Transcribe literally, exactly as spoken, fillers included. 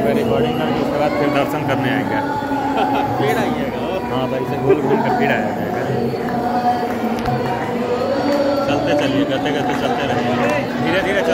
पे रिकॉर्डिंग करके उसके बाद फिर दर्शन करने आएंगे। फिर आइएगा। हाँ भाई से घूम घूम कर फिर आया जाएगा। चलते चलिए, गते गते चलते रहेंगे, धीरे धीरे